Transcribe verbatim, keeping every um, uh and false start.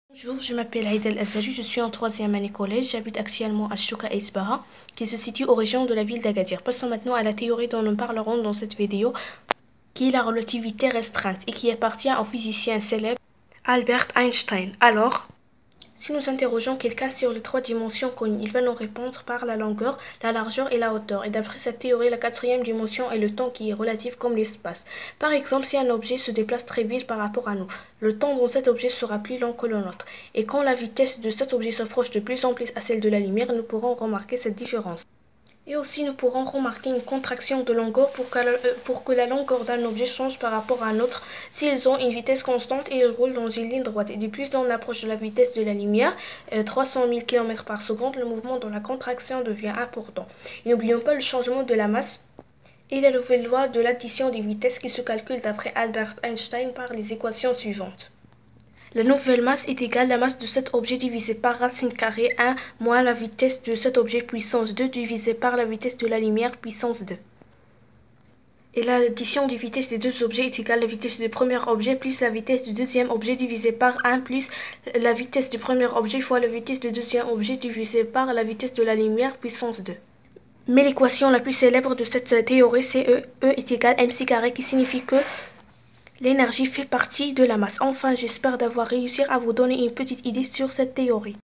Bonjour, je m'appelle Aïda El Azari, je suis en troisième année collège, j'habite actuellement à Chouka Isbaha, qui se situe aux régions de la ville d'Agadir. Passons maintenant à la théorie dont nous parlerons dans cette vidéo, qui est la relativité restreinte et qui appartient au physicien célèbre Albert Einstein. Alors, si nous interrogeons quelqu'un sur les trois dimensions connues, il va nous répondre par la longueur, la largeur et la hauteur. Et d'après cette théorie, la quatrième dimension est le temps qui est relatif comme l'espace. Par exemple, si un objet se déplace très vite par rapport à nous, le temps dans cet objet sera plus long que le nôtre. Et quand la vitesse de cet objet s'approche de plus en plus à celle de la lumière, nous pourrons remarquer cette différence. Et aussi, nous pourrons remarquer une contraction de longueur pour que, la, euh, pour que la longueur d'un objet change par rapport à un autre. S'ils ont une vitesse constante, ils roulent dans une ligne droite. Et de plus on approche de la vitesse de la lumière, euh, trois cent mille kilomètres par seconde, le mouvement dans la contraction devient important. Et n'oublions pas le changement de la masse et la nouvelle loi de l'addition des vitesses qui se calcule d'après Albert Einstein par les équations suivantes. La nouvelle masse est égale à la masse de cet objet divisé par racine carrée un moins la vitesse de cet objet puissance deux divisé par la vitesse de la lumière puissance deux. Et l'addition des vitesses des deux objets est égale à la vitesse du premier objet plus la vitesse du deuxième objet divisé par un plus la vitesse du premier objet fois la vitesse du deuxième objet divisé par la vitesse de la lumière puissance deux. Mais l'équation la plus célèbre de cette théorie, c'est E, E est égal à mc carré, qui signifie que l'énergie fait partie de la masse. Enfin, j'espère d'avoir réussi à vous donner une petite idée sur cette théorie.